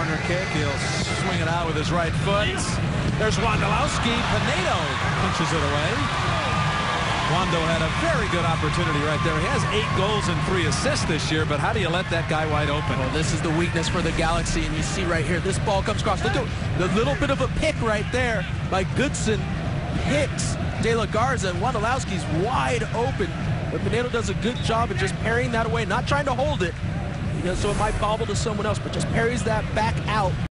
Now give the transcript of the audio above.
corner kick. He'll swing it out with his right foot. There's Wondolowski. Penedo punches it away. Wondo had a very good opportunity right there. He has 8 goals and 3 assists this year, but how do you let that guy wide open? Well, this is the weakness for the Galaxy, and you see right here, this ball comes across. Look at the little bit of a pick right there by Goodson. Hits De La Garza, and Wondolowski's wide open. But Penedo does a good job of just parrying that away, not trying to hold it, so it might bobble to someone else, but just parries that back out.